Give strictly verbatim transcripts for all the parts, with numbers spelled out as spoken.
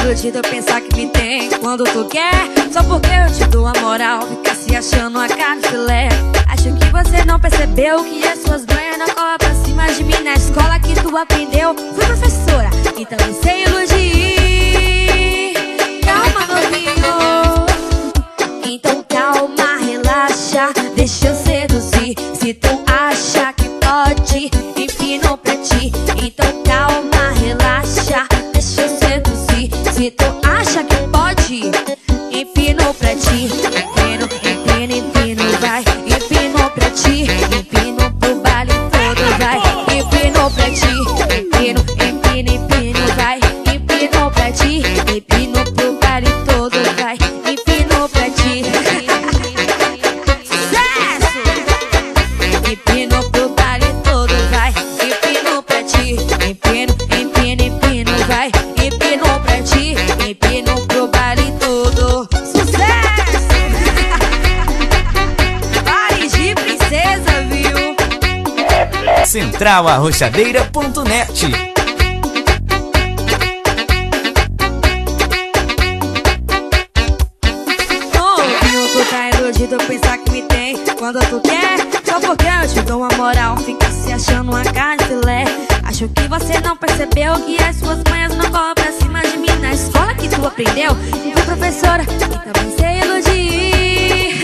iludido pensar que me tem quando tu quer. Só porque eu te dou a moral, fica se achando uma carne filé. Acho que você não percebeu que as suas manhas não colam pra cima de mim. Na escola que tu aprendeu, fui professora e também sei iludir. Calma, novinho, então calma, relaxa, deixa eu seduzir. Se tu acha que pode, empino pra ti. Então calma, relaxa, deixa eu seduzir. Se tu acha que pode, empino pra ti. Empino, empino, empino, vai. Empino pra ti, empino pro baile todo, vai. Empino pra ti, empino, empino, empino, vai. Empino pra ti, empino pro baile todo, vai. Empino pra ti. Sucesso! Empino pro baile todo, vai. Empino pra ti, empino, empino, empino, vai. Empino pra ti, empino pro baile todo. Sucesso! Baile de princesa, viu? central arrochadeira ponto net. Novinho, tu tá iludido pensar que me tem quando tu quer. Só porque eu te dou uma moral, fica se achando uma carne filé. Acho que você não percebeu que as suas manhas não colam pra cima de mim. Na escola que tu aprendeu, fui professora e também sei iludir.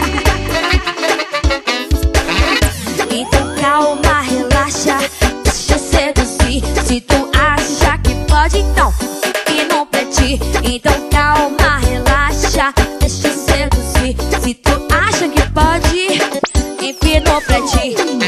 Então calma, relaxa, deixa eu seduzir. Se tu acha que pode, então empino pra ti. Então calma, relaxa, deixa eu seduzir. Se tu acha que pode, empino pra ti.